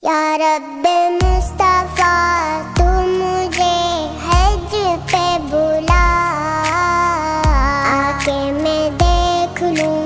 या रब्बे मुस्तफा तू मुझे हज पे बुला, आके मैं देख लूं